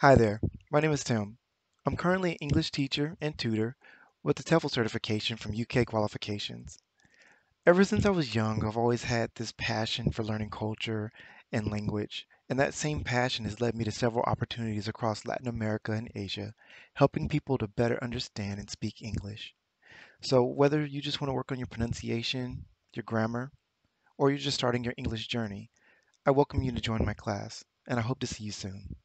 Hi there, my name is Tim. I'm currently an English teacher and tutor with the TEFL certification from UK Qualifications. Ever since I was young, I've always had this passion for learning culture and language, and that same passion has led me to several opportunities across Latin America and Asia, helping people to better understand and speak English. So, whether you just want to work on your pronunciation, your grammar, or you're just starting your English journey, I welcome you to join my class, and I hope to see you soon.